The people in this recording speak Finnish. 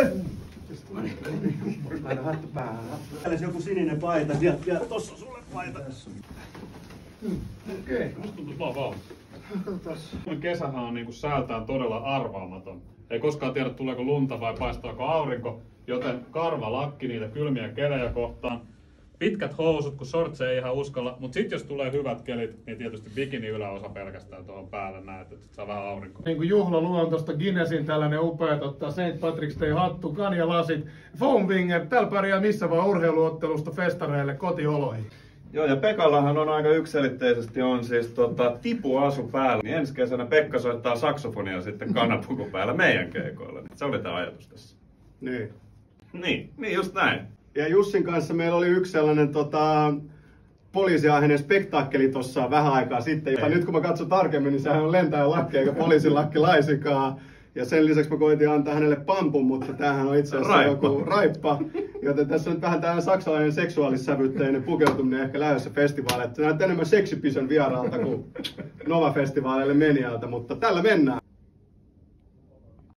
Laita hattu päähän. Täällä joku sininen paita. Ja tossa on sulle paita. Okei. Musta tuntuu vaan vauhti. Katsotaan. Kesähän on niinku säältään todella arvaamaton. Ei koskaan tiedä tuleeko lunta vai paistaako aurinko, joten karvalakki niitä kylmiä kelejä kohtaan. Pitkät housut, kun shorts ei ihan uskalla, mutta sitten jos tulee hyvät kelit, niin tietysti bikini yläosa pelkästään tuohon päälle näet, että saa vähän aurinkoa. Niin kuin juhlaluontosta Guinnessin tällainen upea St. Patrick's Day hattu, kanjalasit, foamwinger, täällä pärjää missä vaan urheiluottelusta festareille kotioloihin. Joo, ja Pekallahan on aika yksiselitteisesti on siis tipuasu päällä. Niin ensi kesänä Pekka soittaa saksofonia sitten kanapuku päällä meidän keikoille. Se oli tämä ajatus tässä. Niin, just näin. Ja Jussin kanssa meillä oli yksi sellainen poliisiaiheinen spektaakkeli tuossa vähän aikaa sitten. Ja nyt kun mä katson tarkemmin, niin sehän on lentäjä lakki eikä poliisilakki laisinkaan. Ja sen lisäksi mä koitin antaa hänelle pampun, mutta tämähän on itse asiassa joku raippa. Joten tässä on nyt vähän tämmöinen saksalainen seksuaalissävytteinen pukeutuminen ehkä lähdössä festivaaleille. Se näyttää enemmän seksipison vieraalta kuin Nova-festivaaleille menijältä, mutta tällä mennään.